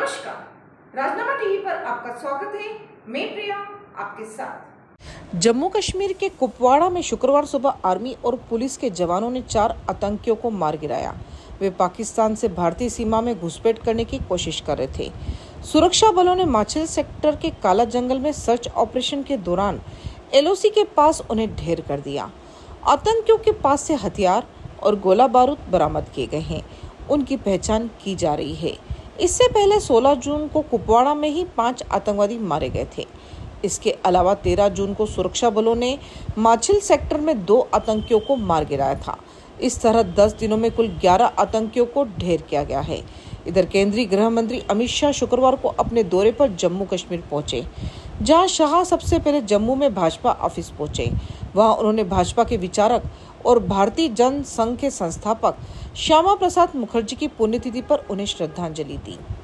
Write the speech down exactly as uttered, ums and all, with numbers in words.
नमस्कार, राजनामा टीवी पर आपका स्वागत है। मैं प्रिया आपके साथ। जम्मू कश्मीर के कुपवाड़ा में शुक्रवार सुबह आर्मी और पुलिस के जवानों ने चार आतंकियों को मार गिराया। वे पाकिस्तान से भारतीय सीमा में घुसपैठ करने की कोशिश कर रहे थे। सुरक्षा बलों ने माछिल सेक्टर के काला जंगल में सर्च ऑपरेशन के दौरान एलओसी के पास उन्हें ढेर कर दिया। आतंकियों के पास से हथियार और गोला बारूद बरामद किए गए हैं। उनकी पहचान की जा रही है। इससे पहले सोलह जून को कुपवाड़ा में ही पांच आतंकवादी मारे गए थे। इसके अलावा तेरह जून को सुरक्षा बलों ने माछिल सेक्टर में दो आतंकियों को मार गिराया था। इस तरह दस दिनों में कुल ग्यारह आतंकियों को ढेर किया गया है। इधर केंद्रीय गृह मंत्री अमित शाह शुक्रवार को अपने दौरे पर जम्मू कश्मीर पहुंचे, जहां शाह सबसे पहले जम्मू में भाजपा ऑफिस पहुंचे। वहां उन्होंने भाजपा के विचारक और भारतीय जन संघ के संस्थापक श्यामा प्रसाद मुखर्जी की पुण्यतिथि पर उन्हें श्रद्धांजलि दी।